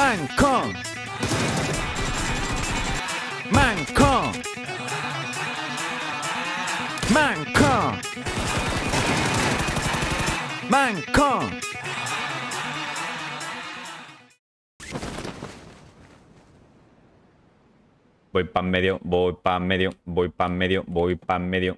Manco. Manco. Manco. Manco. Voy pa' medio, voy pa' medio, voy pa' medio, voy pa' medio.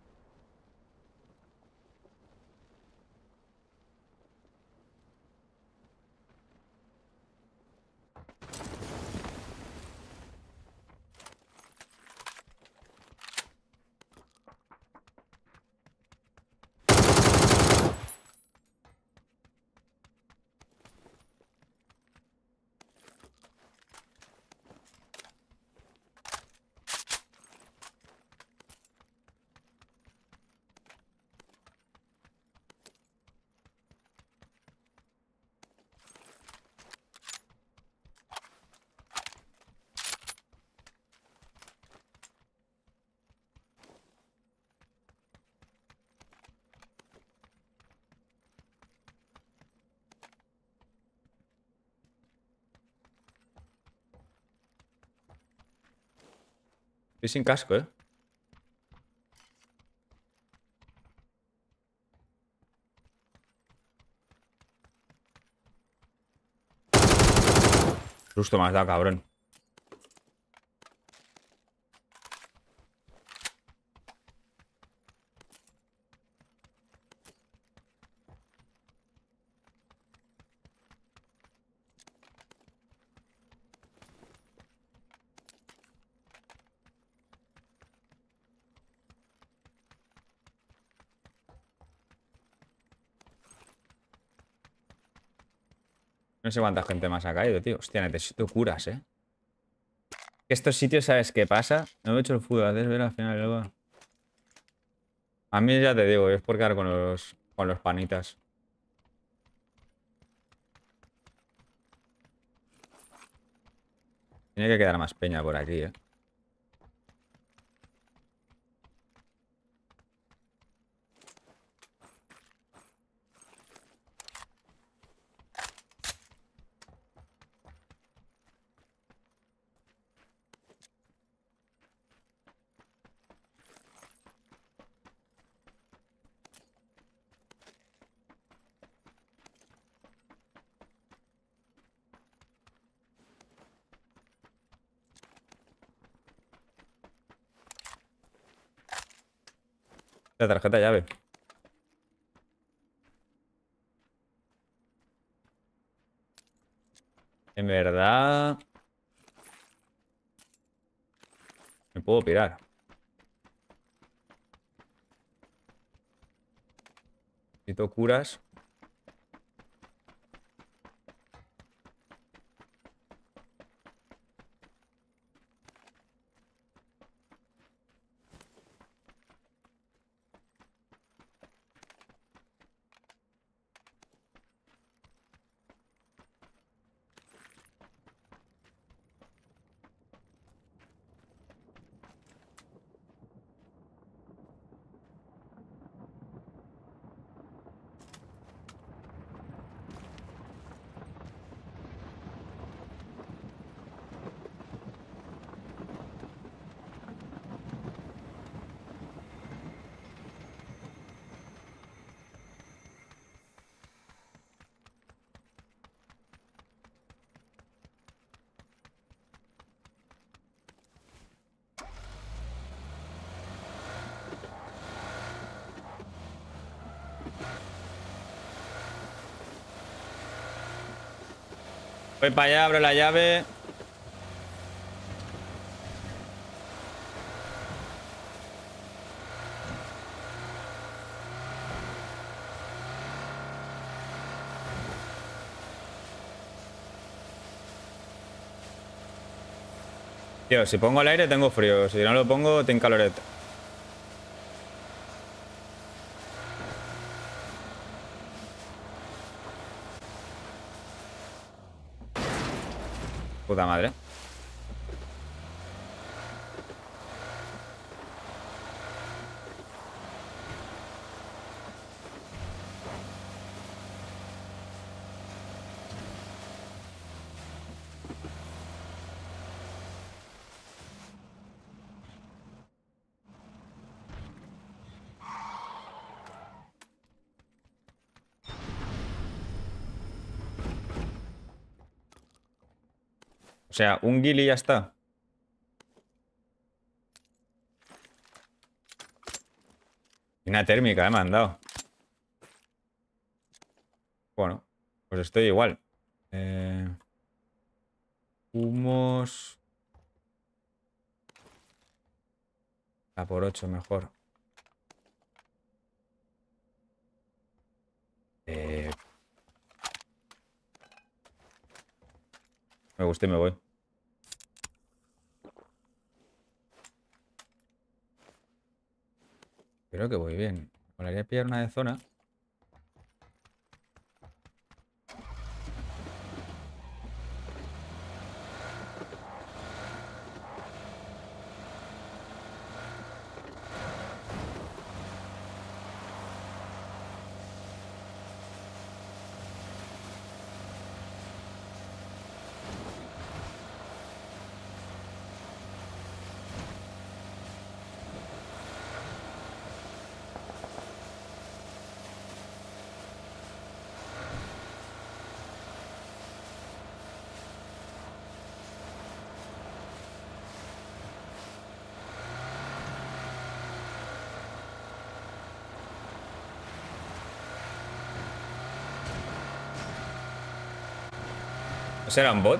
Estoy sin casco, ¿eh? Susto me has dado, cabrón. No sé cuánta gente más ha caído, tío. Hostia, necesito curas, ¿eh? Estos sitios, ¿sabes qué pasa? No he hecho el fútbol, haces ver al final luego. A mí ya te digo, es por quedar con los panitas. Tiene que quedar más peña por aquí, ¿eh? La tarjeta llave. En verdad... Me puedo pirar. Necesito curas. Voy para allá, abro la llave. Tío, si pongo el aire tengo frío. Si no lo pongo, tengo caloret. Puta madre. O sea, un guili y ya está. Y una térmica, me han dado. Bueno, pues estoy igual. Humos. A por 8 mejor. Eh, Me gusta y me voy. Creo que voy bien. Me molaría pillar una de zona. ¿Ese era un bot?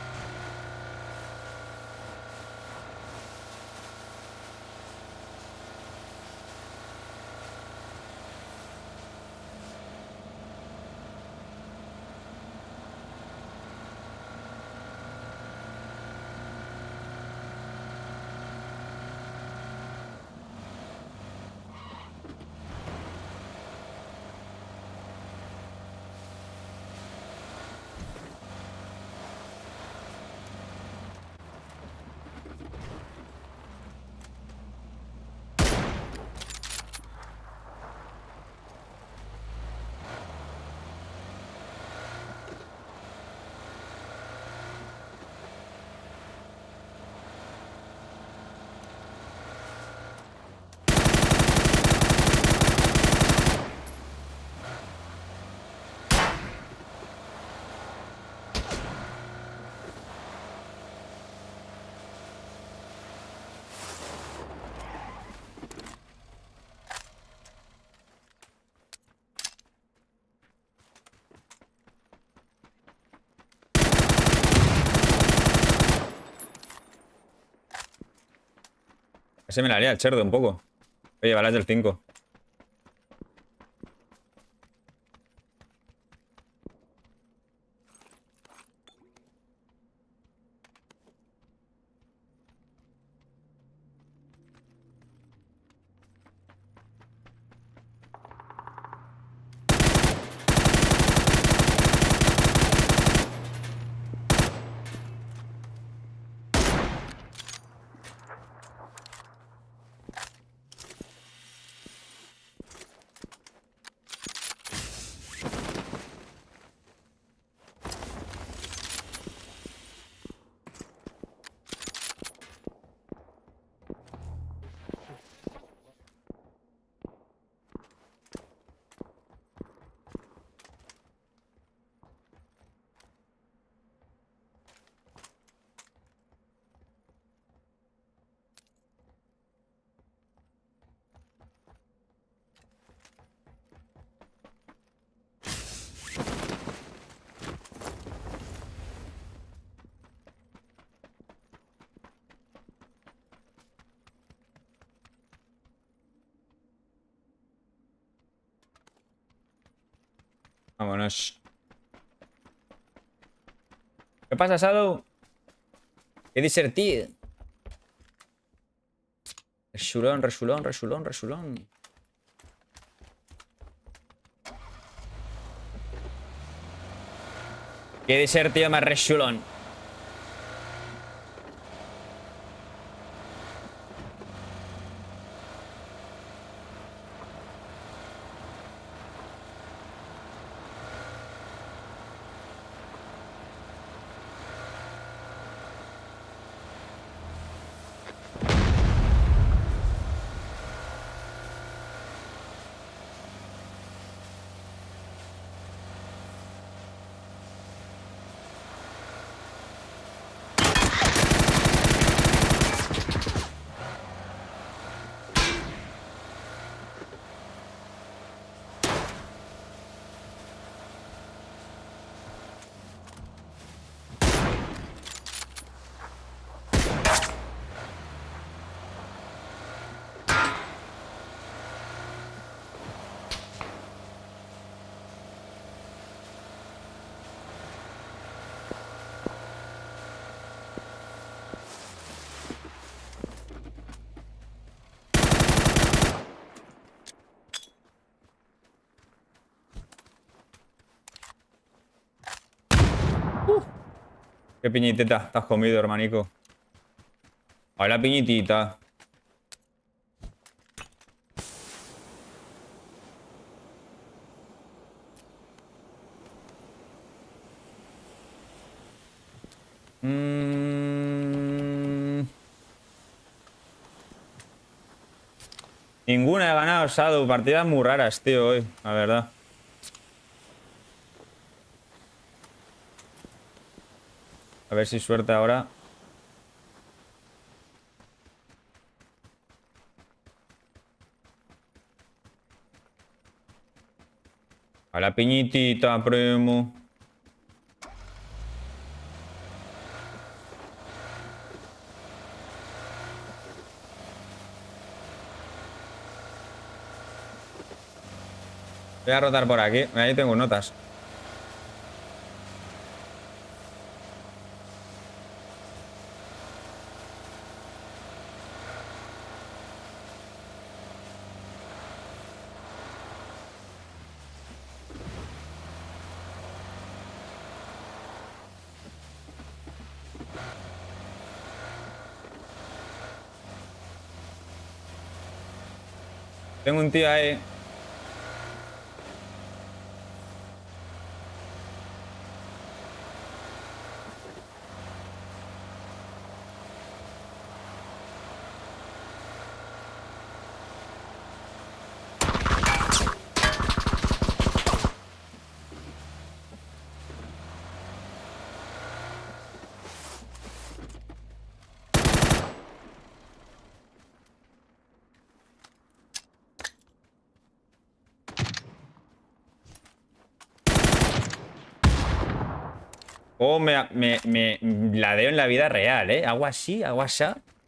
Ese me la haría el cerdo un poco. Oye, balas del 5. Vámonos. ¿Qué pasa, Shadow? ¿Qué dice el tío? Resulón, resulón, resulón, resulón. ¿Qué dice el tío más resulón? ¿Qué piñitita te has comido, hermanico? Hola, piñitita. Ninguna he ganado, Sadu. Partidas muy raras, tío, hoy, la verdad. A ver si suerte ahora. Hola, piñitita, primo. Voy a rotar por aquí. Ahí tengo notas. Tengo un tío ahí. Oh, me ladeo en la vida real, ¿eh? Hago así, hago así.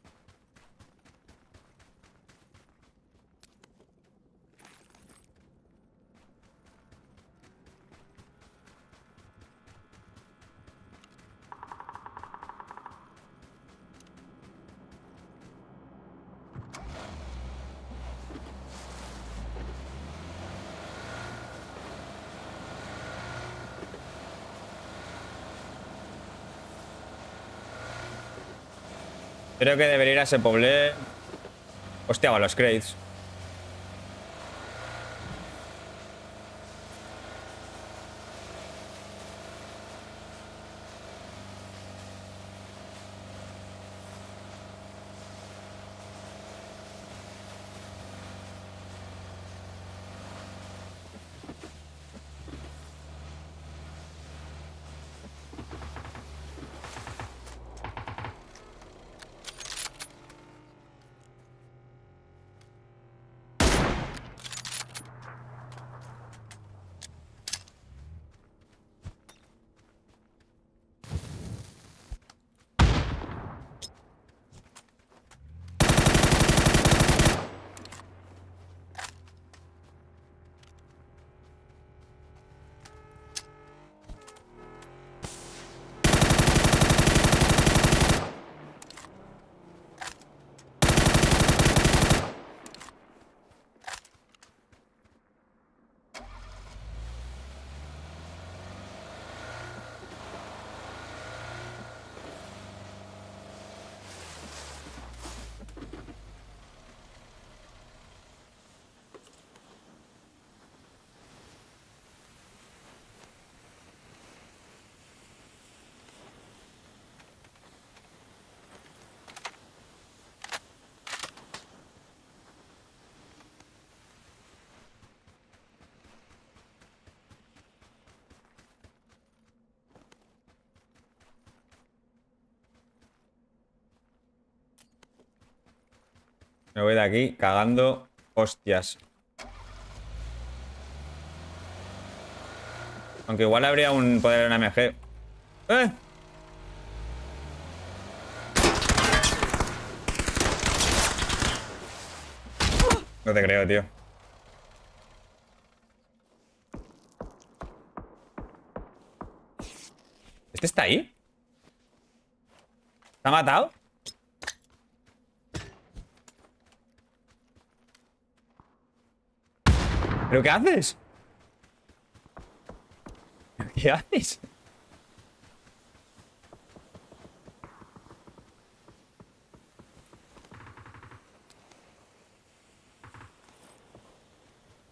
Creo que debería ir a ese poblé. Hostia, a los crates. Me voy de aquí cagando hostias. Aunque igual habría un poder en AMG. ¡Eh! No te creo, tío. ¿Este está ahí? ¿Te ha matado? ¿Pero qué haces? ¿Qué haces?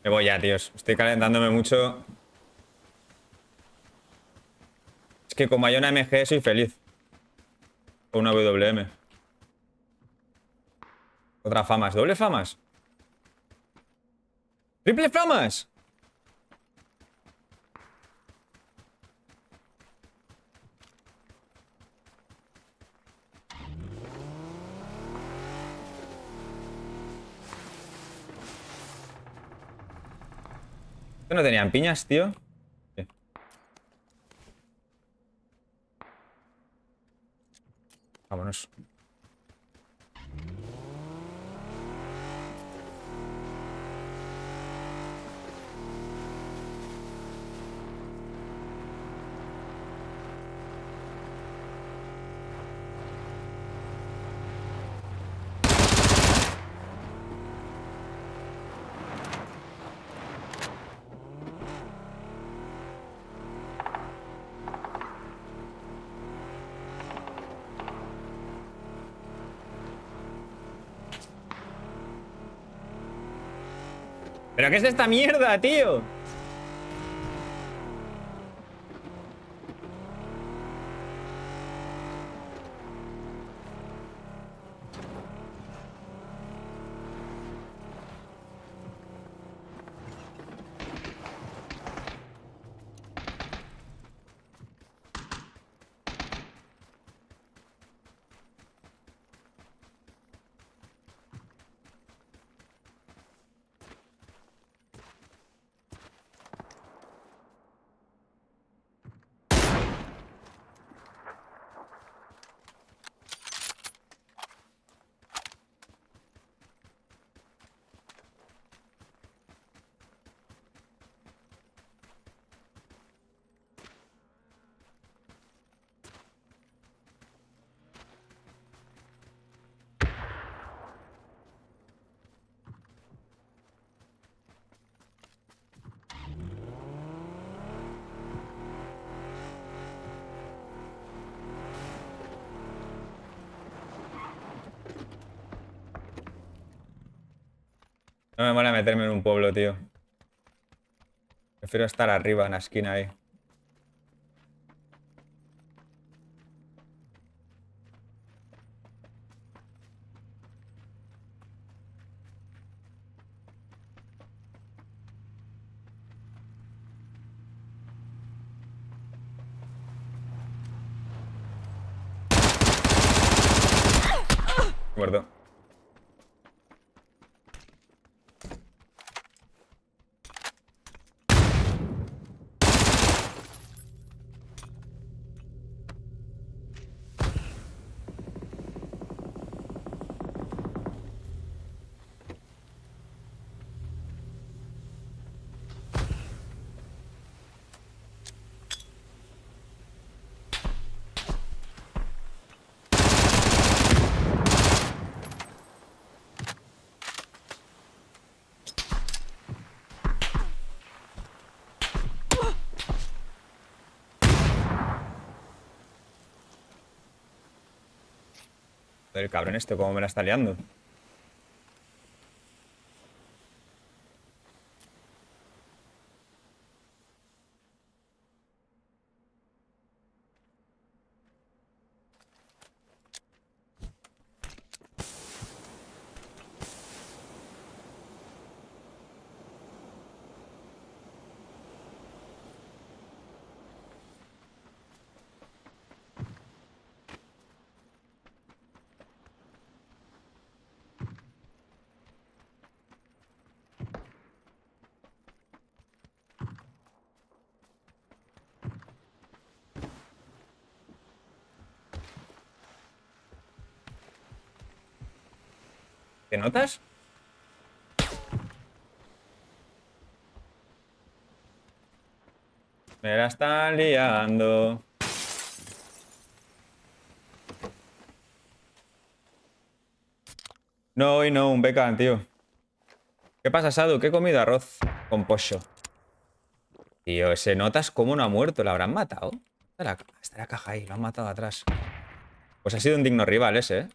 Me voy ya, tíos. Estoy calentándome mucho. Es que como hay una MG soy feliz. O una WM. Otra famas. ¿Doble famas? ¡Triple famas! ¿Esto no tenían piñas, tío? Sí. Vámonos. ¿Pero qué es esta mierda, tío? No me mola meterme en un pueblo, tío. Prefiero estar arriba, en la esquina ahí. Muerto. El cabrón este, cómo me la está liando. ¿Qué notas? Me la están liando. No, y no, un bacon, tío. ¿Qué pasa, Sadu? ¿Qué he comido? Arroz con pollo. Tío, ese notas cómo no ha muerto. ¿La habrán matado? Está la caja ahí, lo han matado atrás. Pues ha sido un digno rival ese, ¿eh?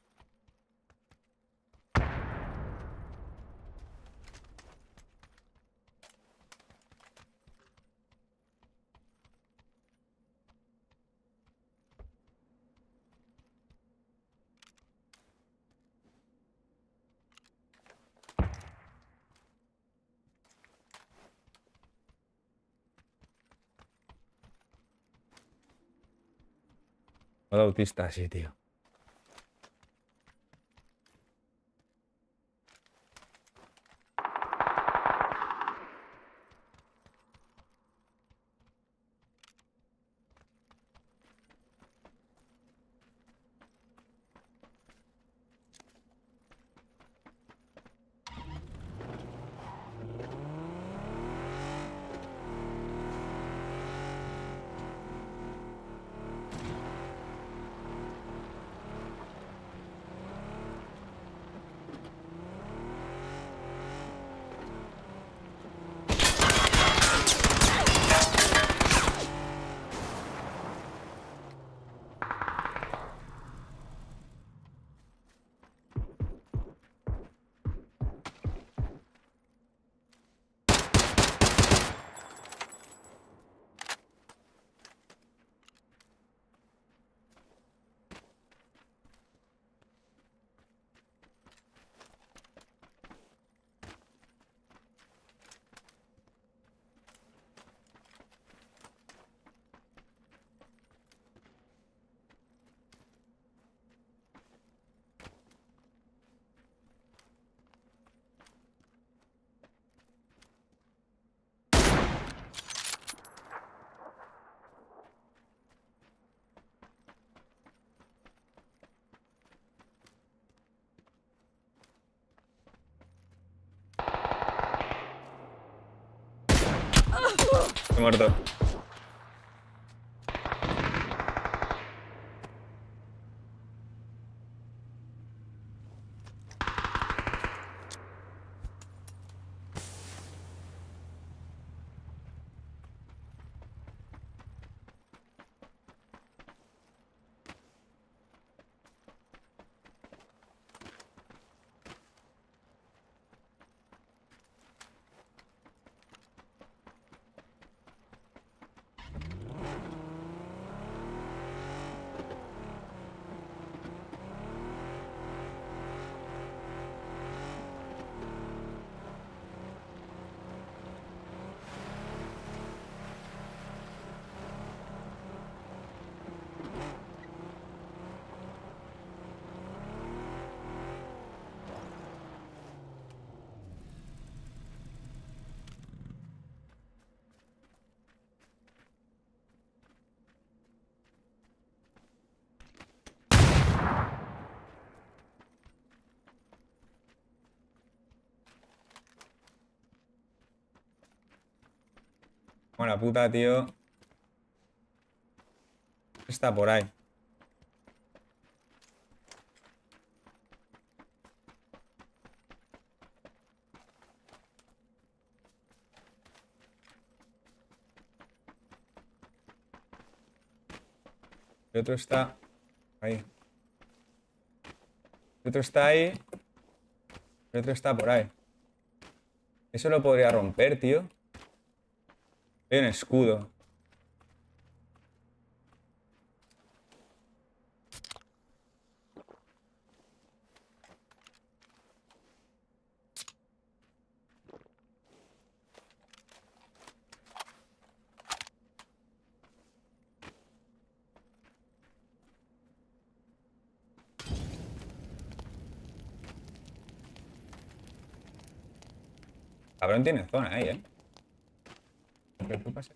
Modo autista, sí, tío. He muerto. Buena puta, tío. Está por ahí. El otro está ahí. El otro está ahí. El otro está por ahí. Eso lo podría romper, tío. Hay un escudo. Cabrón, tiene zona ahí, ¿eh? ¿Qué pasa?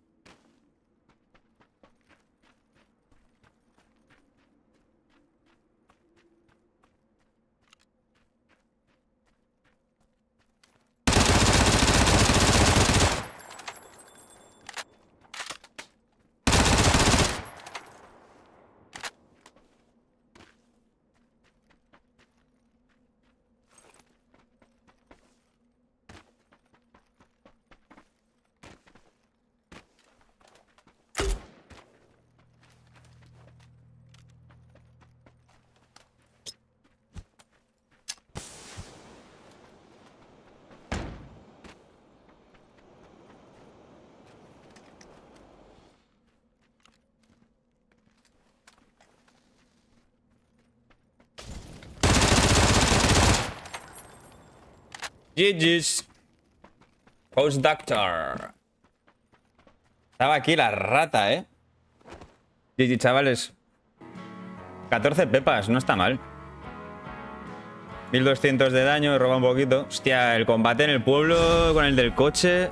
GG's. Post Doctor. Estaba aquí la rata, ¿eh? GG, chavales. 14 pepas, no está mal. 1200 de daño, roba un poquito. Hostia, el combate en el pueblo con el del coche.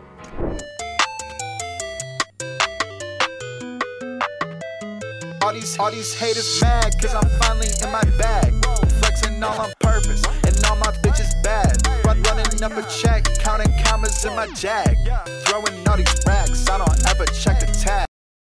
All these haters mad cause I'm finally in my bag. Flexing all on purpose and all my bitches bad. Running up a check, counting commas in my jag. Throwing all these racks, I don't ever check the tag.